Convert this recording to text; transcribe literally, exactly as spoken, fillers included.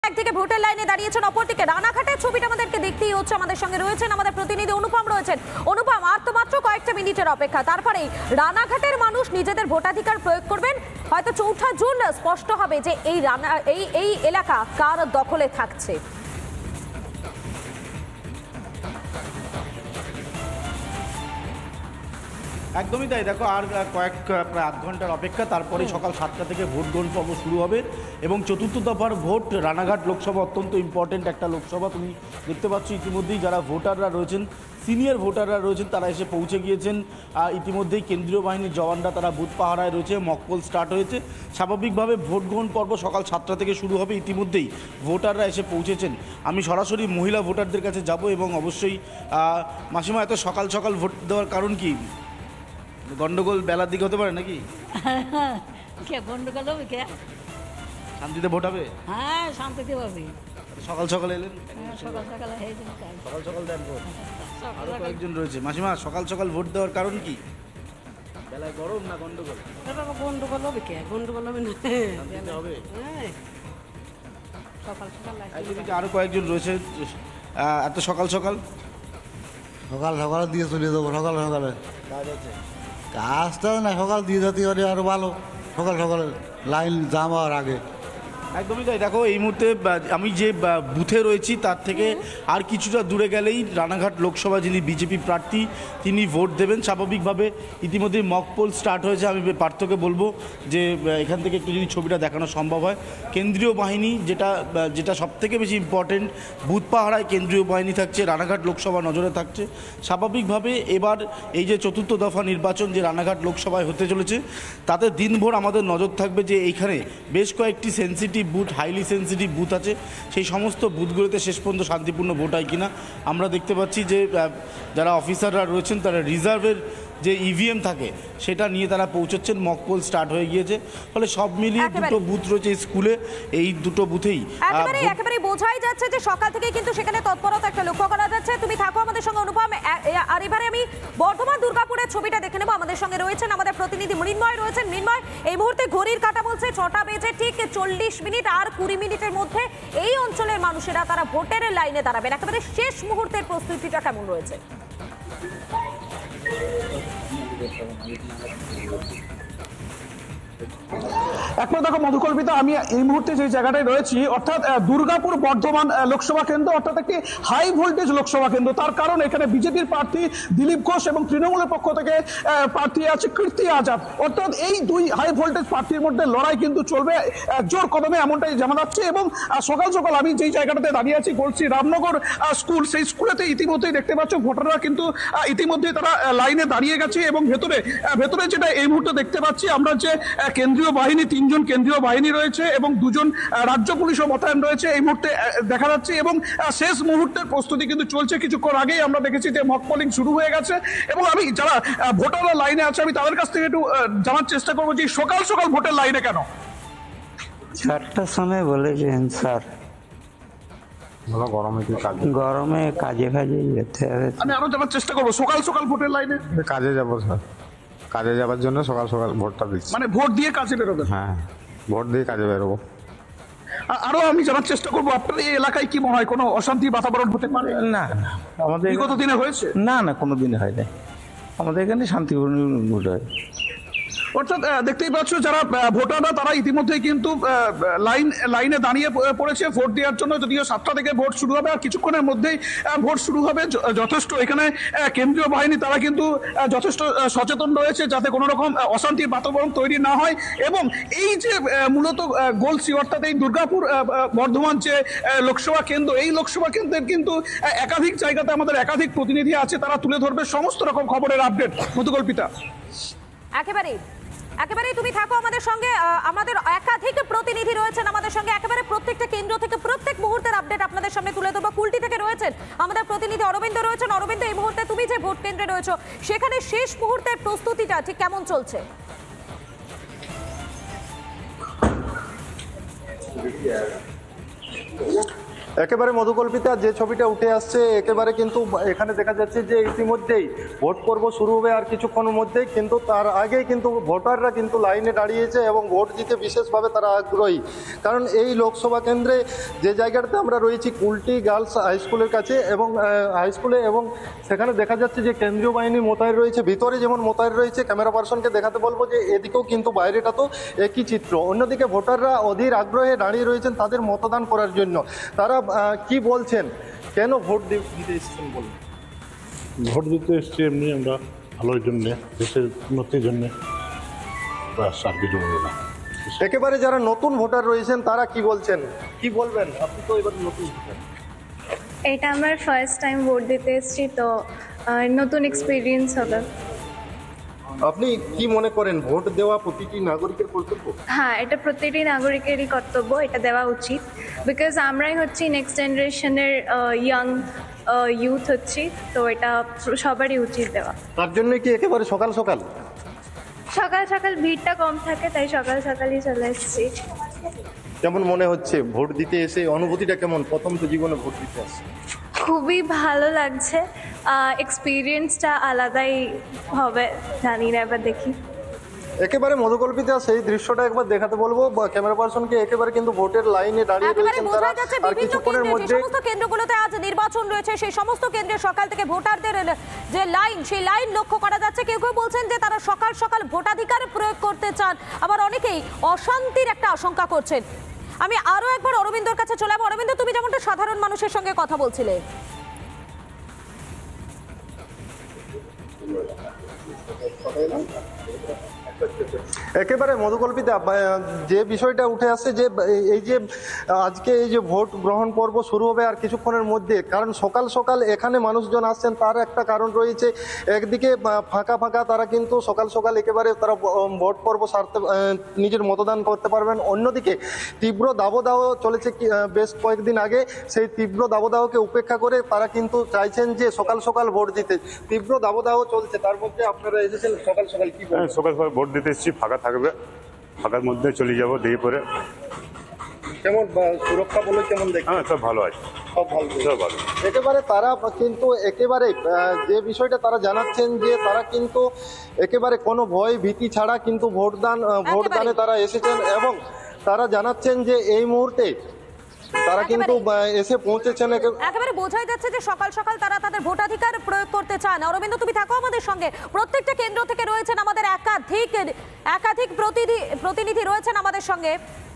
একদিকে ভোটের লাইনে দাঁড়িয়েছেন, অপরদিকে রানাঘাটের ছবিটা আমাদেরকে দেখতেই হচ্ছে। আমাদের সঙ্গে রয়েছেন আমাদের প্রতিনিধি অনুপম রয়েছেন। অনুপম, আর তো মাত্র কয়েকটা মিনিটের অপেক্ষা, তারপরেই রানাঘাটের মানুষ নিজেদের ভোটাধিকার প্রয়োগ করবেন। হয়তো চৌঠা জুন স্পষ্ট হবে যে এই রানা এই এই এলাকা কার দখলে থাকছে। একদমই তাই। দেখো, আর কয়েক প্রায় আধ ঘন্টার অপেক্ষা, তারপরে সকাল সাতটা থেকে ভোট গ্রহণ পর্ব শুরু হবে এবং চতুর্থ দফার ভোট। রানাঘাট লোকসভা অত্যন্ত ইম্পর্টেন্ট একটা লোকসভা। তুমি দেখতে পাচ্ছ ইতিমধ্যেই যারা ভোটাররা রয়েছেন, সিনিয়র ভোটাররা রয়েছেন, তারা এসে পৌঁছে গিয়েছেন। ইতিমধ্যেই কেন্দ্রীয় বাহিনীর জওয়ানরা তারা বুথ পাহারায় রয়েছে, মকপোল স্টার্ট হয়েছে। স্বাভাবিকভাবে ভোট গ্রহণ পর্ব সকাল সাতটা থেকে শুরু হবে। ইতিমধ্যেই ভোটাররা এসে পৌঁছেছেন। আমি সরাসরি মহিলা ভোটারদের কাছে যাব এবং অবশ্যই মাসিমা, এত সকাল সকাল ভোট দেওয়ার কারণ কি? গন্ডগোল বেলার দিকে হতে পারে নাকি? কে গন্ডগোল হবে? কে শান্তিতে ভোট হবে? হ্যাঁ, শান্তিতে হবে। সকাল সকাল এলেন, সকাল সকাল হয়েছে, সকাল সকাল দেন ভোট। আরো কয়েকজন রয়েছে। মাসিমা, সকাল সকাল ভোট দেওয়ার কারণ কি? বেলায় গরম না গন্ডগোল? গন্ডগোল হবে। কে গন্ডগোল হবে না? শান্তিতে হবে। সকাল সকাল এদিকে আরো কয়েকজন রয়েছে। এত সকাল সকাল সকাল সকালে দিয়ে চলে যাবো। সকাল সকালে কাজ আছে? কাজটা না, সকাল দিয়ে যেতে পারে আরও ভালো। সকাল সকালে লাইন জাম হওয়ার আগে। একদমই তাই। দেখো, এই মুহূর্তে আমি যে বুথে রয়েছি তার থেকে আর কিছুটা দূরে গেলেই রানাঘাট লোকসভা যিনি বিজেপি প্রার্থী তিনি ভোট দেবেন। স্বাভাবিকভাবে ইতিমধ্যেই মকপোল স্টার্ট হয়েছে। আমি পার্থকে বলবো যে এখান থেকে একটু যদি ছবিটা দেখানো সম্ভব হয়। কেন্দ্রীয় বাহিনী, যেটা যেটা সবথেকে বেশি ইম্পর্টেন্ট, বুথ পাহারায় কেন্দ্রীয় বাহিনী থাকছে, রানাঘাট লোকসভা নজরে থাকছে। স্বাভাবিকভাবে এবার এই যে চতুর্থ দফা নির্বাচন যে রানাঘাট লোকসভায় হতে চলেছে, তাতে দিনভর আমাদের নজর থাকবে যে এইখানে বেশ কয়েকটি sensitive booth, highly sensitive booth আছে। সেই সমস্ত বুথগুলোতে শেষ পর্যন্ত শান্তিপূর্ণ ভোট হয় কিনা। আমরা দেখতে পাচ্ছি যে যারা অফিসাররা রয়েছেন তারা রিজার্ভের যে ইভিএম থাকে সেটা নিয়ে তারা পৌঁছচ্ছেন। মকপোল স্টার্ট হয়ে গিয়েছে। ফলে সব মিলিয়ে দুটো বুথ রয়েছে স্কুলে, এই দুটো বুথেই একেবারে একেবারে বোঝাই যাচ্ছে যে সকাল থেকে কিন্তু সেখানে তৎপরতা একটা লক্ষ্য করা যাচ্ছে। তুমি থাকো আমাদের সঙ্গে অনুপম। আর এবারে আমি বর্ধমান দুর্গাপুরের ছবিটা দেখে নেবো। আমাদের সঙ্গে রয়েছেন আমাদের প্রতিনিধি মৃন্ময় রয়েছেন। মৃন্ময়, এই মুহূর্তে ঘড়ির কাঁটা বলছে ছটা বেজে ঠিক চল্লিশ মিনিট। আর কুড়ি মিনিটের মধ্যে এই অঞ্চলের মানুষেরা তারা ভোটের লাইনে দাঁড়াবেন। একেবারে শেষ মুহূর্তের প্রস্তুতিটা কেমন রয়েছে? একবার দেখো মধুকল্পিতা, আমি এই মুহূর্তে যে জায়গাটায় রয়েছি অর্থাৎ দুর্গাপুর বর্ধমান লোকসভা কেন্দ্র, অর্থাৎ একটি হাই ভোল্টেজ লোকসভা কেন্দ্র। তার কারণ এখানে বিজেপির প্রার্থী দিলীপ ঘোষ এবং তৃণমূলের পক্ষ থেকে প্রার্থী আছে কীর্তি আজাদ। অর্থাৎ এই দুই হাই ভোল্টেজ প্রার্থীর মধ্যে লড়াই কিন্তু চলবে জোর কদমে, এমনটাই জানা যাচ্ছে। এবং সকাল সকাল আমি যেই জায়গাটাতে দাঁড়িয়ে আছি, বলছি রামনগর স্কুল, সেই স্কুলেতে ইতিমধ্যেই দেখতে পাচ্ছ ভোটাররা কিন্তু ইতিমধ্যেই তারা লাইনে দাঁড়িয়ে গেছে। এবং ভেতরে ভেতরে যেটা এই মুহূর্তে দেখতে পাচ্ছি আমরা, যে কেন্দ্রীয় বাহিনী, তিনজন কেন্দ্রীয় বাহিনী রয়েছে এবং দুজন রাজ্য পুলিশও মোতায়েন রয়েছে এই মুহূর্তে দেখা যাচ্ছে। এবং শেষ মুহূর্তের প্রস্তুতি কিন্তু চলছে। কিছুক্ষণ আগেই আমরা দেখেছি যে মক পোলিং শুরু হয়ে গেছে। এবং আমি যারা ভোটাররা লাইনে আছে আমি তাদের কাছ থেকে একটু জানার চেষ্টা করবো যে সকাল সকাল ভোটের লাইনে কেন? চারটার সময় বলেছেন স্যার, গরমে কি কাজে গরমে কাজে কাজে যেতে হবে। আমি আরো জানার চেষ্টা করবো সকাল সকাল ভোটের লাইনে। কাজে যাবো স্যার, কাজে যাবার জন্য সকাল সকাল ভোটটা দিচ্ছি। মানে ভোট দিয়ে কাজে বেরোবেন? হ্যাঁ, ভোট দিয়ে কাজে বেরোবো। আরো আমি জানার চেষ্টা করবো আপনার এই এলাকায় কি মনে হয় কোনো অশান্তি বাতাবরণ হতে পারে? না না, আমাদের বিগত দিনে হয়েছে? না না, কোনো দিন হয় না। আমাদের এখানে শান্তিপূর্ণ ভোট হয়। অর্থাৎ দেখতেই পাচ্ছ যারা ভোটাররা তারা ইতিমধ্যেই কিন্তু লাইন লাইনে দাঁড়িয়ে পড়েছে ভোট দেওয়ার জন্য। যদিও সাতটা থেকে ভোট শুরু হবে, আর কিছুক্ষণের মধ্যেই ভোট শুরু হবে। যথেষ্ট এখানে কেন্দ্রীয় বাহিনী তারা কিন্তু যথেষ্ট সচেতন রয়েছে যাতে কোনো রকম অশান্তির বাতাবরণ তৈরি না হয়। এবং এই যে মূলত গোলসি, অর্থাৎ এই দুর্গাপুর বর্ধমান যে লোকসভা কেন্দ্র, এই লোকসভা কেন্দ্রের কিন্তু একাধিক জায়গাতে আমাদের একাধিক প্রতিনিধি আছে, তারা তুলে ধরবে সমস্ত রকম খবরের আপডেট। মধুকল্পিতা, একেবারেই একেবারেই তুমি থাকো আমাদের সঙ্গে। আমাদের একাধিক প্রতিনিধি রয়েছেন আমাদের সঙ্গে, একেবারে প্রত্যেকটা কেন্দ্র থেকে প্রত্যেক মুহূর্তের আপডেট আপনাদের সামনে তুলে দেবো। কুলটি থেকে রয়েছেন আমাদের প্রতিনিধি অরবিন্দ রয়েছেন। অরবিন্দ, এই মুহূর্তে তুমি যে ভোট কেন্দ্রে রয়েছো সেখানে শেষ মুহূর্তের প্রস্তুতিটা ঠিক কেমন চলছে? একেবারে মধুকল্পিতা যে ছবিটা উঠে আসছে একেবারে কিন্তু এখানে দেখা যাচ্ছে যে ইতিমধ্যেই ভোট পর্ব শুরু হবে আর কিছুক্ষণের মধ্যেই, কিন্তু তার আগেই কিন্তু ভোটাররা কিন্তু লাইনে দাঁড়িয়েছে এবং ভোট দিতে বিশেষভাবে তারা আগ্রহী। কারণ এই লোকসভা কেন্দ্রে যে জায়গাটাতে আমরা রয়েছি কুলটি গার্লস হাই স্কুলের কাছে এবং হাই স্কুলে, এবং সেখানে দেখা যাচ্ছে যে কেন্দ্রীয় বাহিনী মোতায়েন রয়েছে, ভিতরে যেমন মোতায়েন রয়েছে। ক্যামেরা পার্সনকে দেখাতে বলবো যে এদিকেও কিন্তু বাইরেটা তো একই চিত্র। অন্যদিকে ভোটাররা অধীর আগ্রহে দাঁড়িয়ে রয়েছেন তাদের মতদান করার জন্য। তারা কি বলছেন, কেন ভোট দিতে এসেছেন বলুন? ভোট দিতে এসছি এমনি আমরা ভালোর জন্যে, দেশের উন্নতির জন্যে, ব্যাস আর কিছু বলবো না। একেবারে যারা নতুন ভোটার রয়েছেন তারা কি বলছেন, কি বলবেন? আপনি তো এবার নতুন ভোটার। এটা আমার ফার্স্ট টাইম ভোট দিতে এসেছি, তো আহ, নতুন এক্সপিরিয়েন্স হবে। আপনি কি মনে করেন ভোট দেওয়া প্রতিটি নাগরিকের কর্তব্য? হ্যাঁ, এটা প্রতিটি নাগরিকেরই কর্তব্য, এটা দেওয়া উচিত। বিকজ আমরাই হচ্ছি নেক্সট জেনারেশনের ইয়াং ইউথ হচ্ছি, তো এটা সবারই উচিত দেওয়া। তার জন্য কি একেবারে সকাল সকাল সকাল সকাল ভিড়টা কম থাকে, তাই সকাল সকালই চলে এসেছি। কেমন মনে হচ্ছে ভোট দিতে এসে? অনুভূতিটা কেমন প্রথম তো জীবনে ভোট দিতে আসছে? খুবই ভালো লাগছে, এক্সপিরিয়েন্সটা আলাদাই হবে, জানি না, এবার দেখি। একেবারে মধুকল্পিতা সেই দৃশ্যটা একবার দেখাতে বলবো ক্যামেরা পার্সনকে। একেবারে কিন্তু ভোটের লাইনে দাঁড়িয়ে একেবারে রয়েছেন বোঝা তারা, যাচ্ছে আর বিভিন্ন কিছুক্ষণের কেন্দ্রে, যে মধ্যে সমস্ত কেন্দ্রগুলোতে আজ নির্বাচন রয়েছে সেই সমস্ত কেন্দ্রে সকাল থেকে ভোটারদের যে লাইন, সেই লাইন লক্ষ্য করা যাচ্ছে। কেউ কেউ বলছেন যে তারা সকাল সকাল ভোটাধিকার প্রয়োগ করতে চান, আবার অনেকেই অশান্তির একটা আশঙ্কা করছেন। আমি আরো একবার অরবিন্দর কাছে চলে যাবো। অরবিন্দ, তুমি যেমনটা সাধারণ মানুষের সঙ্গে কথা বলছিলে, একেবারে মধুকল্পিতা যে বিষয়টা উঠে আসছে যে এই যে আজকে এই যে ভোট গ্রহণ পর্ব শুরু হবে আর কিছুক্ষণের মধ্যে, কারণ সকাল সকাল এখানে মানুষজন আসছেন তার একটা কারণ রয়েছে। একদিকে ফাঁকা ফাঁকা তারা কিন্তু সকাল সকাল একেবারে তারা ভোট পর্ব সারতে নিজের মতদান করতে পারবেন। অন্যদিকে তীব্র দাবদাহ চলেছে বেশ কয়েকদিন আগে, সেই তীব্র দাবদাহকে উপেক্ষা করে তারা কিন্তু চাইছেন যে সকাল সকাল ভোট দিতে। তীব্র দাবদাহ চলছে, তার মধ্যে আপনারা এসেছেন সকাল সকাল, কি হ্যাঁ, সকাল সকাল ভোট দিতে এসেছি। ফাঁকা থাকবে, ফাঁকার মধ্যে চলে যাবো দিয়ে পরে। কেমন সুরক্ষা বলে কেমন দেখেন? হ্যাঁ, সব ভালো আছে, সব ভালো, সব ভালো। একেবারে তারা কিন্তু একেবারে যে বিষয়টা তারা জানাচ্ছেন যে তারা কিন্তু একেবারে কোনো ভয় ভীতি ছাড়া কিন্তু ভোটদান ভোটদানে তারা এসেছেন, এবং তারা জানাচ্ছেন যে এই মুহূর্তে তারা কিন্তু এসে পৌঁছেছেন। একেবারে বোঝাই যাচ্ছে যে সকাল সকাল তারা তাদের ভোটাধিকার প্রয়োগ করতে চান। অরবিন্দ, তুমি থাকো আমাদের সঙ্গে। প্রত্যেকটা কেন্দ্র থেকে রয়েছেন আমাদের একাধিক একাধিক প্রতিনিধি প্রতিনিধি রয়েছেন আমাদের সঙ্গে।